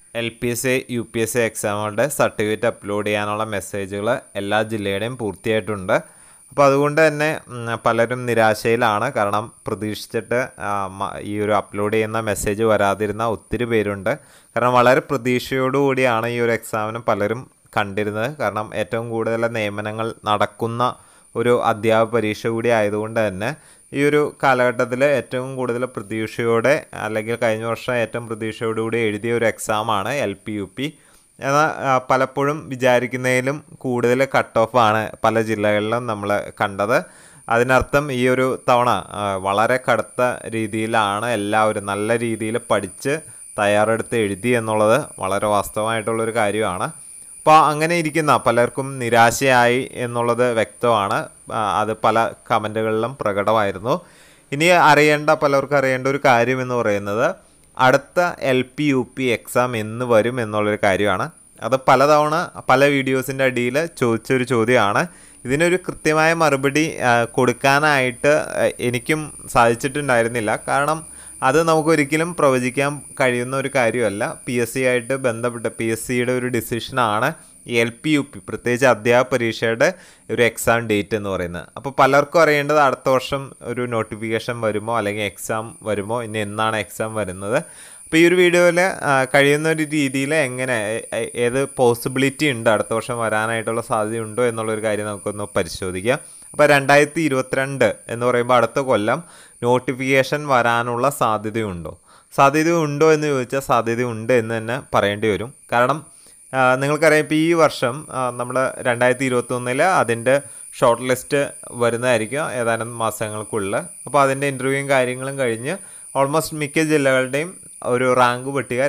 LPSA, UPSA എക്സാമുകളുടെ certificate upload ചെയ്യാനുള്ള മെസ്സേജുകൾ എല്ലാ ജില്ലയുടെയും പൂർത്തിയായിട്ടുണ്ട്. അപ്പോൾ അതുകൊണ്ട് തന്നെ പലരും നിരാശയിലാണ്. കാരണം പ്രതീക്ഷിച്ചിട്ട് ഈ ഒരു അപ്ലോഡ് ചെയ്യുന്ന മെസ്സേജ് വരാതിരുന്ന ഒത്തിരി പേരുണ്ട്. കാരണം വളരെ പ്രതീക്ഷയോടുകൂടിയാണ് ഈ ഒരു എക്സാമിന് പലരും കണ്ടിരുന്നത്. കാരണം ഏറ്റവും കൂടുതൽ നിയമനങ്ങൾ നടക്കുന്ന ഒരു അധ്യാപക പരീക്ഷ കൂടി ആയതുകൊണ്ട് തന്നെ ഈ ഒരു കാലഘട്ടത്തിൽ ഏറ്റവും കൂടുതൽ പ്രതീക്ഷയോടെ അല്ലെങ്കിൽ കഴിഞ്ഞ വർഷം ഏറ്റവും പ്രതീക്ഷയോടുകൂടി എഴുതിയ ഒരു എക്സാമാണ് LP UP. എന്നാൽ പലപ്പോഴും വിചാരിക്കുന്നതിലും കൂടുതൽ കട്ട് ഓഫാണ് പല ജില്ലകളിലും നമ്മൾ കണ്ടത്. അതിനർത്ഥം ഈ ഒരു തവണ വളരെ കടുത്ത രീതിയിലാണ് എല്ലാവരും നല്ല രീതിയിൽ പഠിച്ച് തയ്യാറെടുത്ത് എഴുതി എന്നുള്ളത് വളരെ വാസ്തവമായിട്ടുള്ളൊരു കാര്യമാണ്. അപ്പോൾ അങ്ങനെ ഇരിക്കുന്ന പലർക്കും നിരാശയായി എന്നുള്ളത് വ്യക്തമാണ്. അത് പല കമൻറ്റുകളിലും പ്രകടമായിരുന്നു. ഇനി പലർക്കും അറിയേണ്ട ഒരു കാര്യം എന്ന് പറയുന്നത് അടുത്ത LP UP എക്സാം എന്ന് വരും എന്നുള്ളൊരു കാര്യമാണ്. അത് പലതവണ പല വീഡിയോസിൻ്റെ അടിയിൽ ചോദിച്ചൊരു ചോദ്യമാണ്. ഇതിനൊരു കൃത്യമായ മറുപടി കൊടുക്കാനായിട്ട് എനിക്കും സാധിച്ചിട്ടുണ്ടായിരുന്നില്ല. കാരണം അത് നമുക്കൊരിക്കലും പ്രവചിക്കാൻ കഴിയുന്ന ഒരു കാര്യമല്ല. PSC ആയിട്ട് ബന്ധപ്പെട്ട് PSCയുടെ ഒരു ഡിസിഷനാണ് LP UP പ്രത്യേകിച്ച് അധ്യാപക പരീക്ഷയുടെ ഒരു എക്സാം ഡേറ്റ് എന്ന് പറയുന്നത്. അപ്പോൾ പലർക്കും അറിയേണ്ടത് അടുത്ത വർഷം ഒരു നോട്ടിഫിക്കേഷൻ വരുമോ അല്ലെങ്കിൽ എക്സാം വരുമോ, ഇനി എന്നാണ് എക്സാം വരുന്നത്. അപ്പോൾ ഈ ഒരു വീഡിയോയിൽ കഴിയുന്ന ഒരു രീതിയിൽ ഏത് പോസിബിലിറ്റി ഉണ്ട് അടുത്ത വർഷം വരാനായിട്ടുള്ള സാധ്യതയുണ്ടോ എന്നുള്ളൊരു കാര്യം നമുക്കൊന്ന് പരിശോധിക്കാം. അപ്പോൾ 2022 എന്ന് പറയുമ്പോൾ അടുത്ത കൊല്ലം നോട്ടിഫിക്കേഷൻ വരാനുള്ള സാധ്യതയുണ്ടോ എന്ന് ചോദിച്ചാൽ സാധ്യതയുണ്ട് എന്ന് തന്നെ പറയേണ്ടി വരും. കാരണം നിങ്ങൾക്കറിയാം, ഇപ്പോൾ ഈ വർഷം നമ്മൾ 2021 അതിൻ്റെ ഷോർട്ട് ലിസ്റ്റ് വരുന്നതായിരിക്കും ഏതാനും മാസങ്ങൾക്കുള്ളിൽ. അപ്പോൾ അതിൻ്റെ ഇൻ്റർവ്യൂവും കാര്യങ്ങളും കഴിഞ്ഞ് ഓൾമോസ്റ്റ് മിക്ക ജില്ലകളുടെയും ഒരു റാങ്ക് പട്ടിക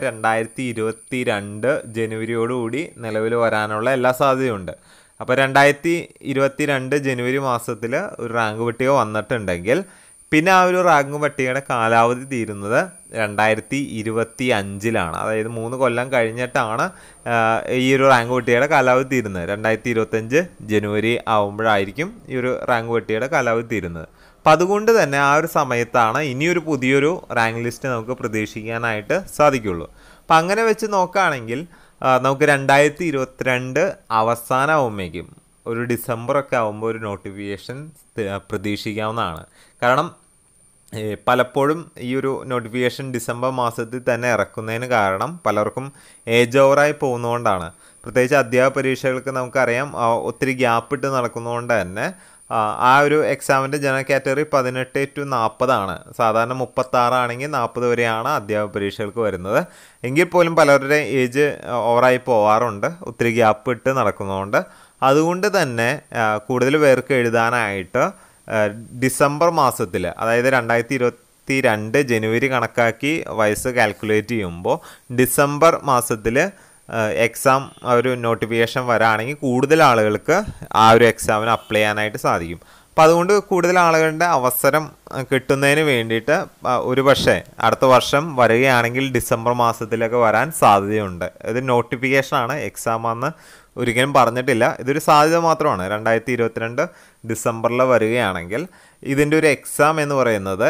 2022 ജനുവരിയോടുകൂടി നിലവിൽ വരാനുള്ള എല്ലാ സാധ്യതയുണ്ട്. അപ്പോൾ 2022 ജനുവരി മാസത്തിൽ ഒരു റാങ്ക് പട്ടിക വന്നിട്ടുണ്ടെങ്കിൽ പിന്നെ ആ ഒരു റാങ്ക് പട്ടികയുടെ കാലാവധി തീരുന്നത് 2025. അതായത് 3 കൊല്ലം കഴിഞ്ഞിട്ടാണ് ഈ ഒരു റാങ്ക് പട്ടികയുടെ കാലാവധി തീരുന്നത്. 2025 ജനുവരി ആകുമ്പോഴായിരിക്കും ഈ ഒരു റാങ്ക് പട്ടികയുടെ കാലാവധി തീരുന്നത്. അപ്പം അതുകൊണ്ട് തന്നെ ആ ഒരു സമയത്താണ് ഇനിയൊരു പുതിയൊരു റാങ്ക് ലിസ്റ്റ് നമുക്ക് പ്രതീക്ഷിക്കാനായിട്ട് സാധിക്കുള്ളൂ. അപ്പം അങ്ങനെ വെച്ച് നോക്കുകയാണെങ്കിൽ നമുക്ക് 2022 അവസാനമാകുമ്പോഴേക്കും ഒരു ഡിസംബറൊക്കെ ആകുമ്പോൾ ഒരു നോട്ടിഫിക്കേഷൻ പ്രതീക്ഷിക്കാവുന്നതാണ്. കാരണം പലപ്പോഴും ഈ ഒരു നോട്ടിഫിക്കേഷൻ ഡിസംബർ മാസത്തിൽ തന്നെ ഇറക്കുന്നതിന് കാരണം പലർക്കും ഏജ് ഓവറായി പോകുന്നതുകൊണ്ടാണ്. പ്രത്യേകിച്ച് അധ്യാപക പരീക്ഷകൾക്ക് നമുക്കറിയാം ഒത്തിരി ഗ്യാപ്പ് ഇട്ട് നടക്കുന്നതുകൊണ്ട് തന്നെ ആ ഒരു എക്സാമിൻ്റെ ജനറൽ കാറ്റഗറി 18 to 40 ആണ്. സാധാരണ 36 ആണെങ്കിൽ 40 വരെയാണ് അധ്യാപക പരീക്ഷകൾക്ക് വരുന്നത്. എങ്കിൽ പോലും പലരുടെ ഏജ് ഓവറായി പോവാറുണ്ട് ഒത്തിരി ഗ്യാപ്പ് ഇട്ട് നടക്കുന്നതുകൊണ്ട്. അതുകൊണ്ട് തന്നെ കൂടുതൽ പേർക്ക് എഴുതാനായിട്ട് ഡിസംബർ മാസത്തിൽ, അതായത് 2022 ജനുവരി കണക്കാക്കി വയസ്സ് കാൽക്കുലേറ്റ് ചെയ്യുമ്പോൾ ഡിസംബർ മാസത്തിൽ എക്സാം ഒരു നോട്ടിഫിക്കേഷൻ വരാണെങ്കിൽ കൂടുതൽ ആളുകൾക്ക് ആ ഒരു എക്സാമിന് അപ്ലൈ ചെയ്യാനായിട്ട് സാധിക്കും. അപ്പോൾ അതുകൊണ്ട് കൂടുതൽ ആളുകളുടെ അവസരം കിട്ടുന്നതിന് വേണ്ടിയിട്ട് ഒരു പക്ഷേ അടുത്ത വർഷം വരികയാണെങ്കിൽ ഡിസംബർ മാസത്തിലൊക്കെ വരാൻ സാധ്യതയുണ്ട്. ഇത് നോട്ടിഫിക്കേഷനാണ്, എക്സാമാണെന്ന് ഒരിക്കലും പറഞ്ഞിട്ടില്ല. ഇതൊരു സാധ്യത മാത്രമാണ്. 2022 ഡിസംബറിൽ വരികയാണെങ്കിൽ ഇതിൻ്റെ ഒരു എക്സാം എന്ന് പറയുന്നത്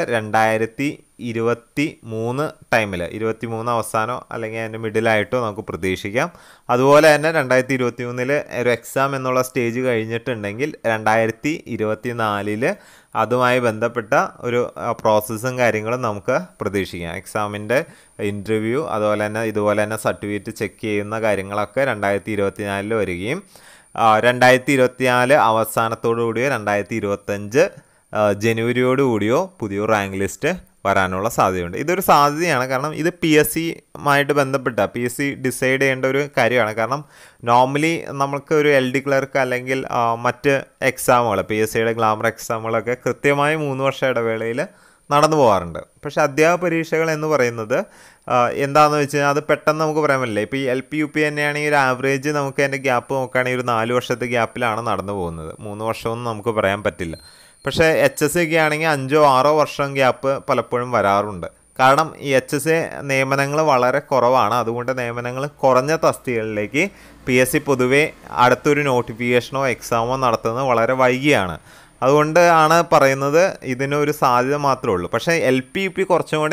2023 ടൈമിൽ 23 അവസാനമോ അല്ലെങ്കിൽ അതിൻ്റെ മിഡിലായിട്ടോ നമുക്ക് പ്രതീക്ഷിക്കാം. അതുപോലെ തന്നെ 2023 ഒരു എക്സാം എന്നുള്ള സ്റ്റേജ് കഴിഞ്ഞിട്ടുണ്ടെങ്കിൽ 2024 അതുമായി ബന്ധപ്പെട്ട ഒരു പ്രോസസ്സും കാര്യങ്ങളും നമുക്ക് പ്രതീക്ഷിക്കാം. എക്സാമിൻ്റെ ഇൻ്റർവ്യൂ ഇതുപോലെ തന്നെ സർട്ടിഫിക്കറ്റ് ചെക്ക് ചെയ്യുന്ന കാര്യങ്ങളൊക്കെ 2024 വരികയും 2024 അവസാനത്തോടു കൂടിയോ 2025 ജനുവരിയോടുകൂടിയോ പുതിയ റാങ്ക് ലിസ്റ്റ് വരാനുള്ള സാധ്യതയുണ്ട്. ഇതൊരു സാധ്യതയാണ്. കാരണം ഇത് PSCയുമായിട്ട് ബന്ധപ്പെട്ട PSC ഡിസൈഡ് ചെയ്യേണ്ട ഒരു കാര്യമാണ്. കാരണം നോർമലി നമുക്ക് ഒരു LD ക്ലർക്ക് അല്ലെങ്കിൽ മറ്റ് എക്സാമുകൾ PSCയുടെ ഗ്ലാമർ എക്സാമുകളൊക്കെ കൃത്യമായി 3 വർഷ ഇടവേളയിൽ നടന്നു പോകാറുണ്ട്. പക്ഷേ അധ്യാപക പരീക്ഷകൾ എന്ന് പറയുന്നത് എന്താണെന്ന് വെച്ച് കഴിഞ്ഞാൽ അത് പെട്ടെന്ന് നമുക്ക് പറയാൻ പറ്റില്ല. ഇപ്പോൾ ഈ LP UP തന്നെയാണെങ്കിൽ ഒരു ആവറേജ് നമുക്ക് അതിൻ്റെ ഗ്യാപ്പ് നോക്കുകയാണെങ്കിൽ ഒരു 4 വർഷത്തെ ഗ്യാപ്പിലാണ് നടന്നു പോകുന്നത്. 3 വർഷമൊന്നും നമുക്ക് പറയാൻ പറ്റില്ല. പക്ഷേ HSC ഒക്കെ ആണെങ്കിൽ 5-6 വർഷം ഗ്യാപ്പ് പലപ്പോഴും വരാറുണ്ട്. കാരണം ഈ HSC നിയമനങ്ങൾ വളരെ കുറവാണ്. അതുകൊണ്ട് നിയമനങ്ങൾ കുറഞ്ഞ തസ്തികകളിലേക്ക് PSC പൊതുവേ അടുത്തൊരു നോട്ടിഫിക്കേഷനോ എക്സാമോ നടത്തുന്നത് വളരെ വൈകിയാണ്. അതുകൊണ്ട് ആണ് പറയുന്നത് ഇതിനൊരു സാധ്യത മാത്രമേ ഉള്ളൂ. പക്ഷേ LP UP കുറച്ചും കൂടി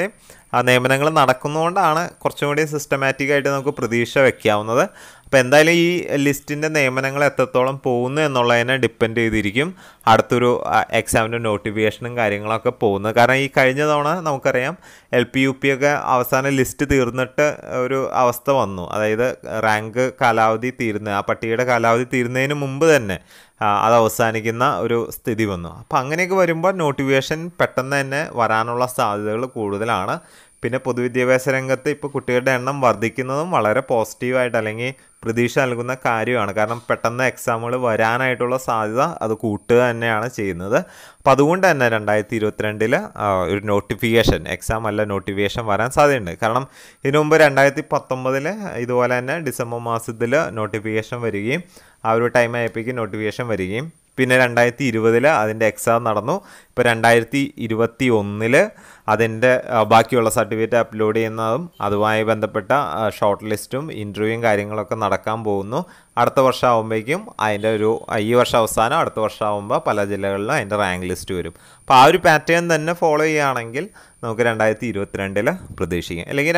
നിയമനങ്ങൾ നടക്കുന്നതുകൊണ്ടാണ് കുറച്ചും കൂടി സിസ്റ്റമാറ്റിക്കായിട്ട് നമുക്ക് പ്രതീക്ഷ വയ്ക്കാവുന്നത്. അപ്പോൾ എന്തായാലും ഈ ലിസ്റ്റിൻ്റെ നിയമനങ്ങൾ എത്രത്തോളം പോകുന്നു എന്നുള്ളതിനെ ഡിപ്പെൻഡ് ചെയ്തിരിക്കും അടുത്തൊരു എക്സാമിൻ്റെ നോട്ടിഫിക്കേഷനും കാര്യങ്ങളൊക്കെ പോകുന്നത്. കാരണം ഈ കഴിഞ്ഞ തവണ നമുക്കറിയാം LP UP ഒക്കെ അവസാന ലിസ്റ്റ് തീർന്നിട്ട് ഒരു അവസ്ഥ വന്നു. അതായത് റാങ്ക് കാലാവധി തീരുന്ന ആ പട്ടികയുടെ കാലാവധി തീരുന്നതിന് മുമ്പ് തന്നെ അത് അവസാനിക്കുന്ന ഒരു സ്ഥിതി വന്നു. അപ്പോൾ അങ്ങനെയൊക്കെ വരുമ്പോൾ നോട്ടിഫിക്കേഷൻ പെട്ടെന്ന് തന്നെ വരാനുള്ള സാധ്യതകൾ കൂടുതലാണ്. പിന്നെ പൊതുവിദ്യാഭ്യാസ രംഗത്ത് ഇപ്പോൾ കുട്ടികളുടെ എണ്ണം വർദ്ധിക്കുന്നതും വളരെ പോസിറ്റീവായിട്ട് അല്ലെങ്കിൽ പ്രതീക്ഷ നൽകുന്ന കാര്യമാണ്. കാരണം പെട്ടെന്ന് എക്സാമുകൾ വരാനായിട്ടുള്ള സാധ്യത അത് കൂട്ടുക തന്നെയാണ് ചെയ്യുന്നത്. അപ്പോൾ അതുകൊണ്ട് തന്നെ 2022 ഒരു നോട്ടിഫിക്കേഷൻ എക്സാം അല്ല നോട്ടിഫിക്കേഷൻ വരാൻ സാധ്യതയുണ്ട്. കാരണം ഇതിനു മുമ്പ് 2019 ഇതുപോലെ തന്നെ ഡിസംബർ മാസത്തിൽ നോട്ടിഫിക്കേഷൻ വരികയും ആ ഒരു ടൈം ആയപ്പോഴേക്കും നോട്ടിഫിക്കേഷൻ വരികയും പിന്നെ 2020 അതിൻ്റെ എക്സാം നടന്നു. ഇപ്പോൾ 2021 അതിൻ്റെ ബാക്കിയുള്ള സർട്ടിഫിക്കറ്റ് അപ്ലോഡ് ചെയ്യുന്നതും അതുമായി ബന്ധപ്പെട്ട ഷോർട്ട് ലിസ്റ്റും ഇൻ്റർവ്യൂവും കാര്യങ്ങളൊക്കെ നടക്കാൻ പോകുന്നു. അടുത്ത വർഷം ആകുമ്പോഴേക്കും അതിൻ്റെ ഈ വർഷം അവസാനം അടുത്ത വർഷം ആകുമ്പോൾ പല ജില്ലകളിലും അതിൻ്റെ റാങ്ക് ലിസ്റ്റ് വരും. അപ്പോൾ ആ ഒരു പാറ്റേൺ തന്നെ ഫോളോ ചെയ്യുകയാണെങ്കിൽ നമുക്ക് 2022 പ്രതീക്ഷിക്കാം. അല്ലെങ്കിൽ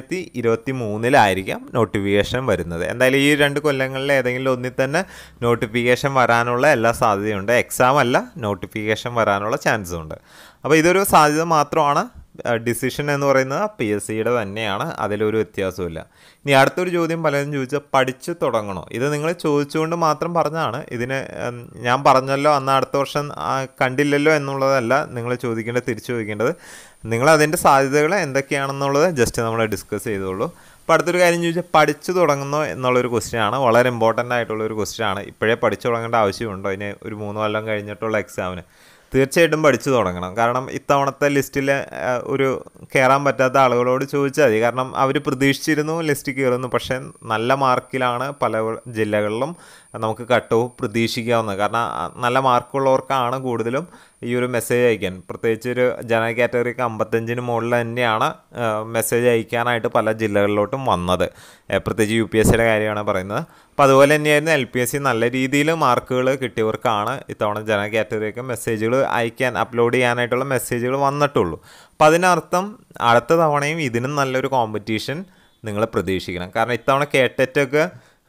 2023 നോട്ടിഫിക്കേഷൻ വരുന്നത്. എന്തായാലും ഈ 2 കൊല്ലങ്ങളിൽ ഏതെങ്കിലും ഒന്നിൽ തന്നെ നോട്ടിഫിക്കേഷൻ വരാനുള്ള എല്ലാ സാധ്യതയുണ്ട്. എക്സാം അല്ല നോട്ടിഫിക്കേഷൻ വരാനുള്ള ചാൻസും ഉണ്ട്. അപ്പോൾ ഇതൊരു സാധ്യത മാത്രമാണ്. ഡിസിഷൻ എന്ന് പറയുന്നത് PSCയുടെ തന്നെയാണ്, അതിലൊരു വ്യത്യാസമില്ല. ഇനി അടുത്തൊരു ചോദ്യം പലരും ചോദിച്ചാൽ പഠിച്ചു തുടങ്ങണോ? ഇത് നിങ്ങൾ ചോദിച്ചുകൊണ്ട് മാത്രം പറഞ്ഞതാണ്. ഇതിന് ഞാൻ പറഞ്ഞല്ലോ അന്ന് അടുത്ത വർഷം കണ്ടില്ലല്ലോ എന്നുള്ളതല്ല നിങ്ങൾ തിരിച്ചു ചോദിക്കേണ്ടത്. നിങ്ങൾ അതിൻ്റെ സാധ്യതകൾ എന്തൊക്കെയാണെന്നുള്ളത് ജസ്റ്റ് നമ്മൾ ഡിസ്കസ് ചെയ്തോളൂ. അപ്പോൾ അടുത്തൊരു കാര്യം ചോദിച്ചാൽ പഠിച്ചു തുടങ്ങുന്നോ എന്നുള്ളൊരു ക്വസ്റ്റ്യനാണ്. വളരെ ഇമ്പോർട്ടൻ്റ് ആയിട്ടുള്ളൊരു ക്വസ്റ്റ്യനാണ്. ഇപ്പോഴേ പഠിച്ചു തുടങ്ങേണ്ട ആവശ്യമുണ്ടോ അതിന് ഒരു 3 കൊല്ലം കഴിഞ്ഞിട്ടുള്ള എക്സാമിന്? തീർച്ചയായിട്ടും പഠിച്ചു തുടങ്ങണം. കാരണം ഇത്തവണത്തെ ലിസ്റ്റിൽ ഒരു കയറാൻ പറ്റാത്ത ആളുകളോട് ചോദിച്ചാൽ മതി. കാരണം അവർ പ്രതീക്ഷിച്ചിരുന്നു ലിസ്റ്റ് കയറുന്നു, പക്ഷേ നല്ല മാർക്കിലാണ് പല ജില്ലകളിലും നമുക്ക് കട്ട് ഓഫ് പ്രതീക്ഷിക്കാവുന്നത്. കാരണം നല്ല മാർക്കുള്ളവർക്കാണ് കൂടുതലും ഈ ഒരു മെസ്സേജ് അയക്കാൻ, പ്രത്യേകിച്ച് ഒരു ജനറൽ കാറ്റഗറിക്ക് 55-ന് മുകളിൽ തന്നെയാണ് മെസ്സേജ് അയക്കാനായിട്ട് പല ജില്ലകളിലോട്ടും വന്നത്. പ്രത്യേകിച്ച് UPSCയുടെ കാര്യമാണ് പറയുന്നത്. അപ്പോൾ അതുപോലെ തന്നെയായിരുന്നു LPSC. നല്ല രീതിയിൽ മാർക്കുകൾ കിട്ടിയവർക്കാണ് ഇത്തവണ ജനറൽ കാറ്റഗറിയൊക്കെ മെസ്സേജുകൾ അപ്ലോഡ് ചെയ്യാനായിട്ടുള്ള മെസ്സേജുകൾ വന്നിട്ടുള്ളൂ. അപ്പോൾ അതിനർത്ഥം അടുത്ത തവണയും ഇതിനും നല്ലൊരു കോമ്പറ്റീഷൻ നിങ്ങൾ പ്രതീക്ഷിക്കണം. കാരണം ഇത്തവണ കേട്ടറ്റൊക്കെ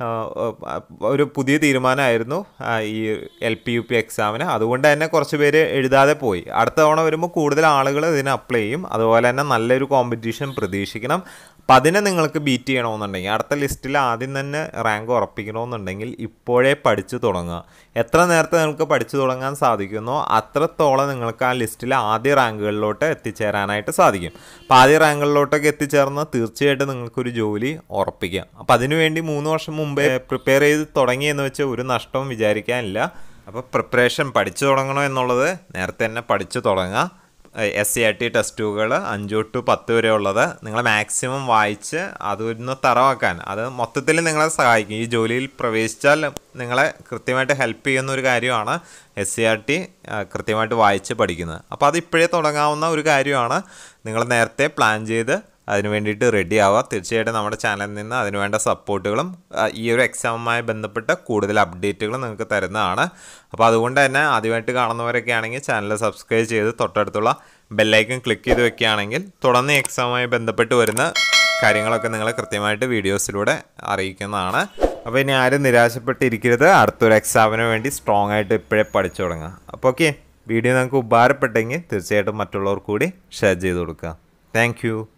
ഒരു പുതിയ തീരുമാനമായിരുന്നു ഈ LP UP എക്സാമിന്. അതുകൊണ്ട് തന്നെ കുറച്ച് പേര് എഴുതാതെ പോയി. അടുത്ത തവണ വരുമ്പോൾ കൂടുതൽ ആളുകൾ ഇതിന് അപ്ലൈ ചെയ്യും. അതുപോലെ തന്നെ നല്ലൊരു കോമ്പറ്റീഷൻ പ്രതീക്ഷിക്കണം. അപ്പം അതിനെ നിങ്ങൾക്ക് ബീറ്റ് ചെയ്യണമെന്നുണ്ടെങ്കിൽ അടുത്ത ലിസ്റ്റിൽ ആദ്യം തന്നെ റാങ്ക് ഉറപ്പിക്കണമെന്നുണ്ടെങ്കിൽ ഇപ്പോഴേ പഠിച്ചു തുടങ്ങുക. എത്ര നേരത്തെ നിങ്ങൾക്ക് പഠിച്ചു തുടങ്ങാൻ സാധിക്കുന്നോ അത്രത്തോളം നിങ്ങൾക്ക് ആ ലിസ്റ്റിലെ ആദ്യ റാങ്കുകളിലോട്ട് എത്തിച്ചേരാനായിട്ട് സാധിക്കും. അപ്പോൾ ആദ്യ റാങ്കുകളിലോട്ടൊക്കെ എത്തിച്ചേർന്ന് തീർച്ചയായിട്ടും നിങ്ങൾക്കൊരു ജോലി ഉറപ്പിക്കാം. അപ്പോൾ അതിനുവേണ്ടി 3 വർഷം മുമ്പേ പ്രിപ്പയർ ചെയ്ത് തുടങ്ങിയെന്ന് വെച്ചാൽ ഒരു നഷ്ടവും വിചാരിക്കാനില്ല. അപ്പോൾ പ്രിപ്പറേഷൻ പഠിച്ചു തുടങ്ങണോ എന്നുള്ളത് നേരത്തെ തന്നെ പഠിച്ചു തുടങ്ങുക. SCERT ടെസ്റ്റുകൾ 5 തൊട്ട് 10 വരെ ഉള്ളത് നിങ്ങൾ മാക്സിമം വായിച്ച് അതൊന്ന് തറവാക്കാൻ അത് മൊത്തത്തിൽ നിങ്ങളെ സഹായിക്കും. ഈ ജോലിയിൽ പ്രവേശിച്ചാൽ നിങ്ങളെ കൃത്യമായിട്ട് ഹെൽപ്പ് ചെയ്യുന്ന ഒരു കാര്യമാണ് SCERT കൃത്യമായിട്ട് വായിച്ച് പഠിക്കുന്നത്. അപ്പോൾ അത് ഇപ്പോഴേ തുടങ്ങാവുന്ന ഒരു കാര്യമാണ്. നിങ്ങൾ നേരത്തെ പ്ലാൻ ചെയ്ത് അതിന് വേണ്ടിയിട്ട് റെഡി ആവുക. തീർച്ചയായിട്ടും നമ്മുടെ ചാനലിൽ നിന്ന് അതിനുവേണ്ട സപ്പോർട്ടുകളും ഈ ഒരു എക്സാമുമായി ബന്ധപ്പെട്ട കൂടുതൽ അപ്ഡേറ്റുകളും നിങ്ങൾക്ക് തരുന്നതാണ്. അപ്പോൾ അതുകൊണ്ട് തന്നെ ആദ്യമായിട്ട് കാണുന്നവരൊക്കെ ആണെങ്കിൽ ചാനൽ സബ്സ്ക്രൈബ് ചെയ്ത് തൊട്ടടുത്തുള്ള ബെല്ലൈക്കൺ ക്ലിക്ക് ചെയ്ത് വെക്കുകയാണെങ്കിൽ തുടർന്ന് എക്സാമുമായി ബന്ധപ്പെട്ട് വരുന്ന കാര്യങ്ങളൊക്കെ നിങ്ങൾ കൃത്യമായിട്ട് വീഡിയോസിലൂടെ അറിയിക്കുന്നതാണ്. അപ്പോൾ ഇനി ആരും നിരാശപ്പെട്ടിരിക്കരുത്. അടുത്തൊരു എക്സാമിന് വേണ്ടി സ്ട്രോങ് ആയിട്ട് ഇപ്പോഴേ പഠിച്ചു തുടങ്ങുക. അപ്പോൾ ഓക്കെ, വീഡിയോ നിങ്ങൾക്ക് ഉപകാരപ്പെട്ടെങ്കിൽ തീർച്ചയായിട്ടും മറ്റുള്ളവർ കൂടി ഷെയർ ചെയ്ത് കൊടുക്കുക. Thank U.